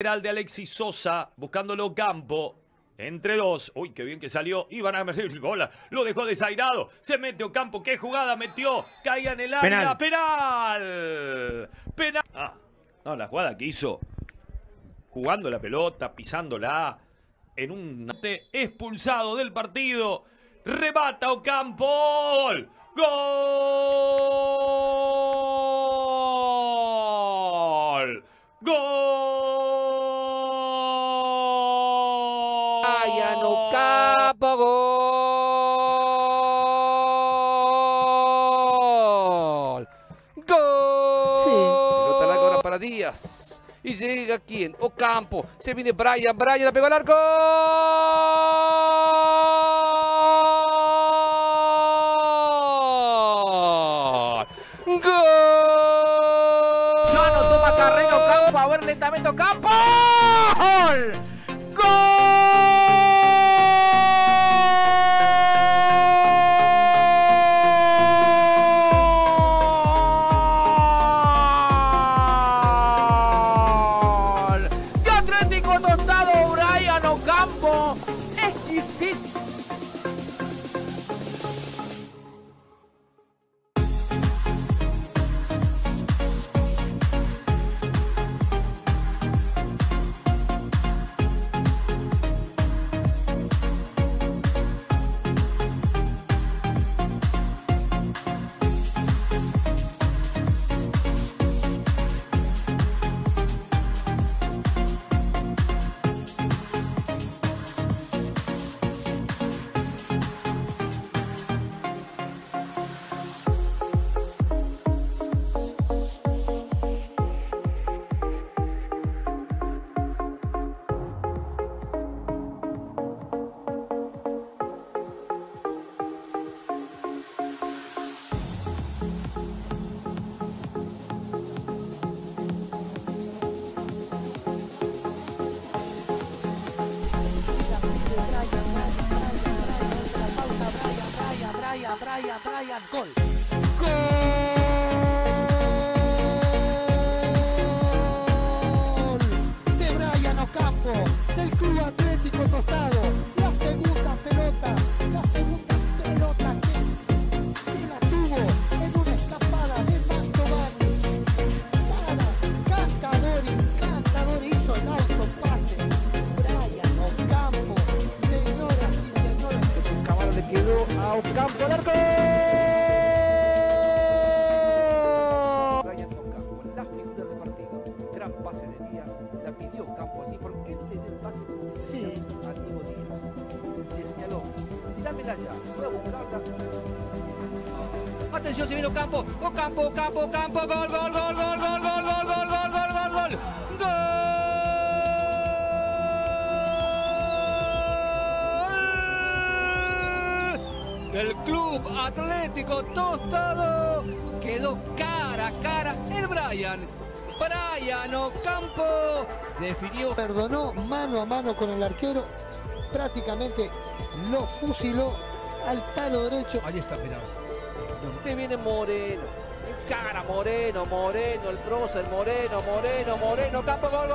lateral de Alexis Sosa, buscándolo Campo. Entre dos. Uy, qué bien que salió. Iban a meter el gol. Lo dejó desairado. Se mete Ocampo. ¿Qué jugada metió? Caía en el área. ¡Penal! ¡Penal! No, la jugada que hizo. Jugando la pelota, pisándola. En un expulsado del partido. Remata Ocampo. ¡Gol! ¡Gol! ¡Gol! Brian Ocampo, gol. Gol. Sí. Pelota larga ahora para Díaz. Y llega quién? Ocampo. Se viene Brian. Brian la pegó al arco. ¡Gol! Mano, toma carrera Ocampo, a ver lentamente Ocampo. ¡Gol! ¡Gol! ¡Qué Atlético Tostado, Brian Ocampo! ¡Exquisito! Brian, gol. Gol de Brian Ocampo, del Club Atlético Tostado. La segunda pelota que la tuvo en una escapada de Mantovani. Cantador hizo el autopase. Brian Ocampo, señoras y señores. Un caballo le quedó a Ocampo al arco. Brian Ocampo, la figura del partido. Gran pase de Díaz. La pidió Ocampo allí porque él le dio el pase Sí. a Diego Díaz. Le señaló. Tirámela ya. Voy a buscarla. Atención, se viene Ocampo. Ocampo. Gol. El Club Atlético Tostado quedó cara a cara el Brian Ocampo definió. Perdonó mano a mano con el arquero, prácticamente lo fusiló al palo derecho. Ahí está, mirá. Te viene Moreno. Encara Moreno, el prócer, Moreno, Campo, gol.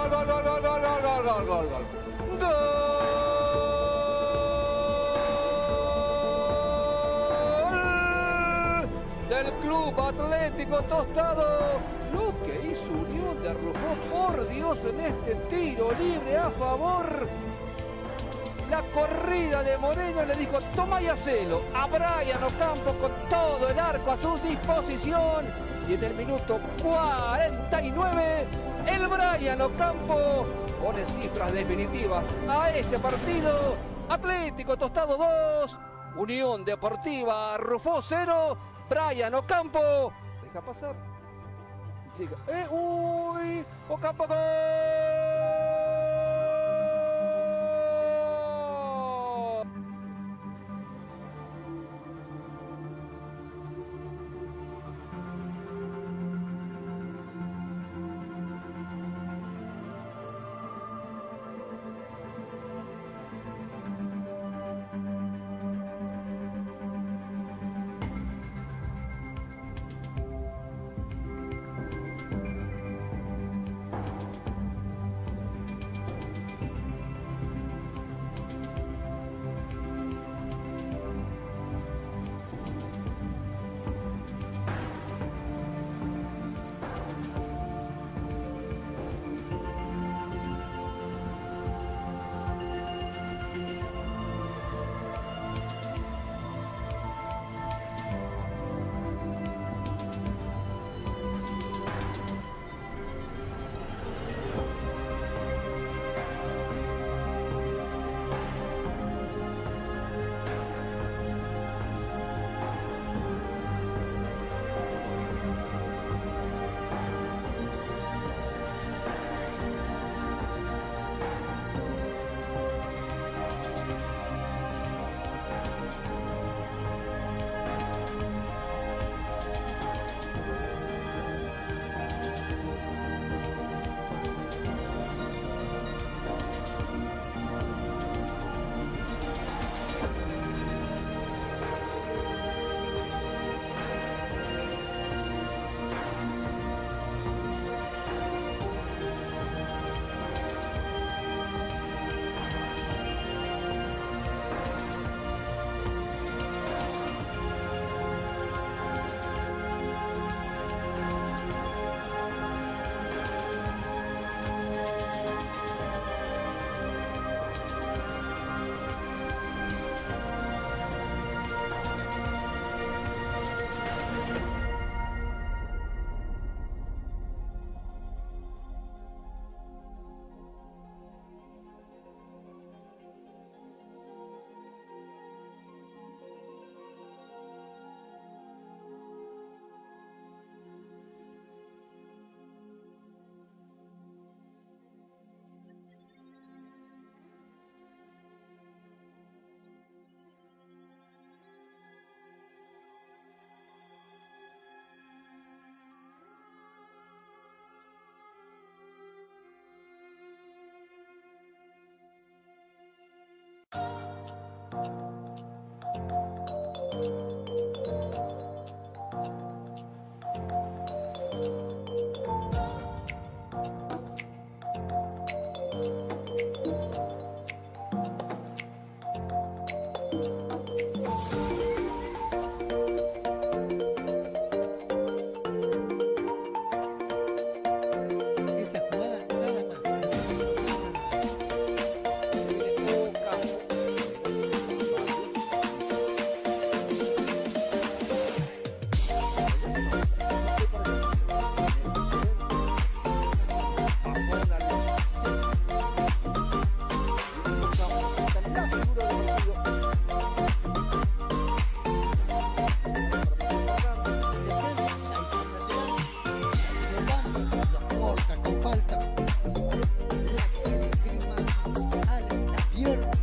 Del Club Atlético Tostado. Lo que hizo Unión de Rufó, por Dios, en este tiro libre a favor. La corrida de Moreno le dijo, toma y hacelo a Brian Ocampo con todo el arco a su disposición. Y en el minuto 49, el Brian Ocampo pone cifras definitivas a este partido. Atlético Tostado 2, Unión Deportiva Rufó 0. Brian Ocampo, deja pasar. Siga. Uy, Ocampo, gol.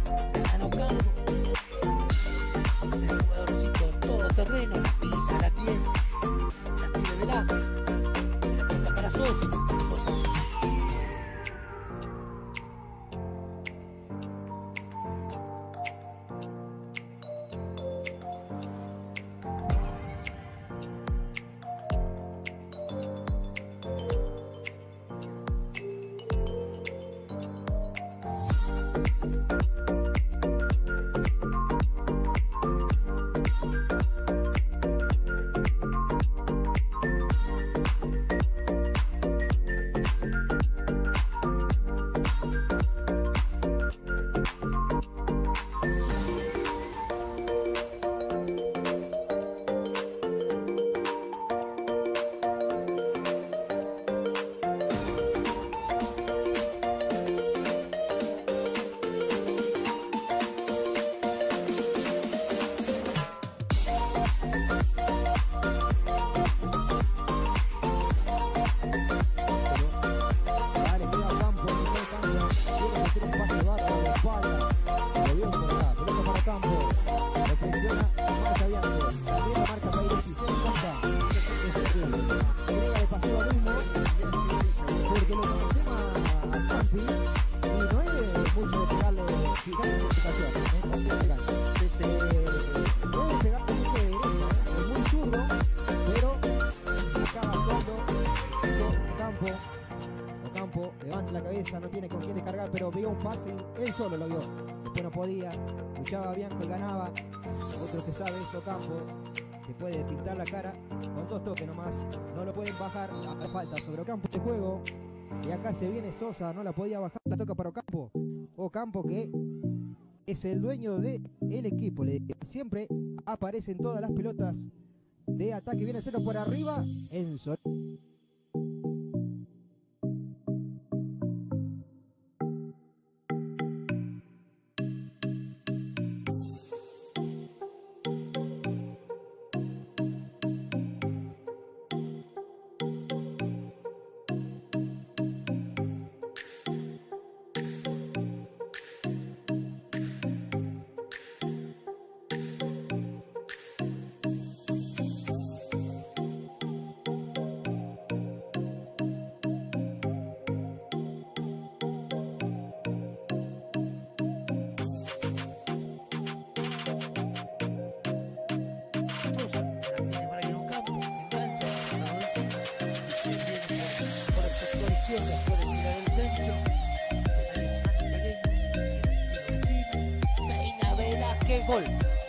Gana Ocampo. El jugadorcito todo terreno, la pisa, la tiene delante. La toca para Sosa. Ocampo levanta la cabeza, no tiene con quién descargar, pero vio un pase, él solo lo vio. Después no podía, luchaba Bianco y ganaba. Otro que sabe es Ocampo, que puede pintar la cara con 2 toques nomás. No lo pueden bajar, hace falta sobre Ocampo de juego. Y acá se viene Sosa, no la podía bajar, la toca para Ocampo. Ocampo que es el dueño del equipo, siempre aparecen todas las pelotas de ataque. Viene cero por arriba, Enzo. Puede tirar el centro. Peina Velázquez, gol.